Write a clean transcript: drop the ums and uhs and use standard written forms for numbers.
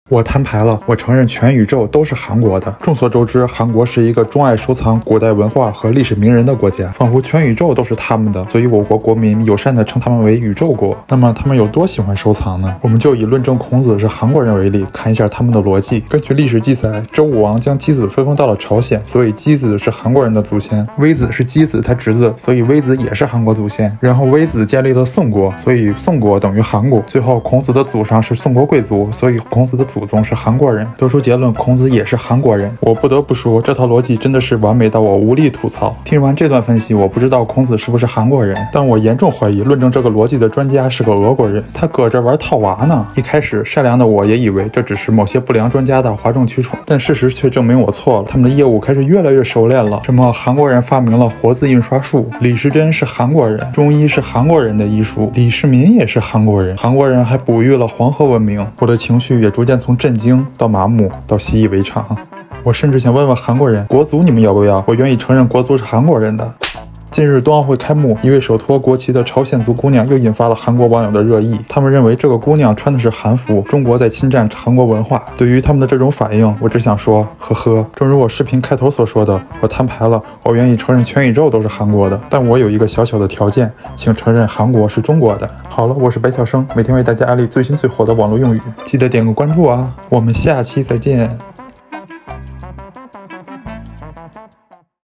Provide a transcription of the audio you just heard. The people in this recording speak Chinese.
我摊牌了，我承认全宇宙都是韩国的。众所周知，韩国是一个钟爱收藏古代文化和历史名人的国家，仿佛全宇宙都是他们的，所以我国国民友善地称他们为宇宙国。那么他们有多喜欢收藏呢？我们就以论证孔子是韩国人为例，看一下他们的逻辑。根据历史记载，周武王将箕子分封到了朝鲜，所以箕子是韩国人的祖先。微子是箕子他侄子，所以微子也是韩国祖先。然后微子建立了宋国，所以宋国等于韩国。最后孔子的祖上是宋国贵族，所以孔子的祖宗是韩国人。得出结论，孔子也是韩国人。我不得不说，这套逻辑真的是完美到我无力吐槽。听完这段分析，我不知道孔子是不是韩国人，但我严重怀疑论证这个逻辑的专家是个俄国人，他搁这玩套娃呢。一开始善良的我也以为这只是某些不良专家的哗众取宠，但事实却证明我错了。他们的业务开始越来越熟练了。什么韩国人发明了活字印刷术，李时珍是韩国人，中医是韩国人的医术，李世民也是韩国人，韩国人还哺育了黄河文明。我的情绪也逐渐从震惊到麻木到习以为常。我甚至想问问韩国人，国足你们要不要？我愿意承认国足是韩国人的。近日冬奥会开幕，一位手托国旗的朝鲜族姑娘又引发了韩国网友的热议。他们认为这个姑娘穿的是韩服，中国在侵占韩国文化。对于他们的这种反应，我只想说，呵呵。正如我视频开头所说的，我摊牌了，我愿意承认全宇宙都是韩国的，但我有一个小小的条件，请承认韩国是中国的。好了，我是白晓生，每天为大家安利最新最火的网络用语，记得点个关注啊！我们下期再见。